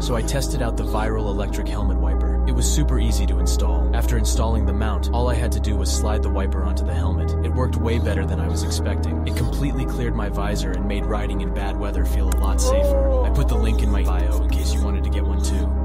so I tested out the viral electric helmet wiper. It was super easy to install. After installing the mount, all I had to do was slide the wiper onto the helmet. It worked way better than I was expecting. It completely cleared my visor and made riding in bad weather feel a lot safer. I put the link in my bio in case you wanted to get one too.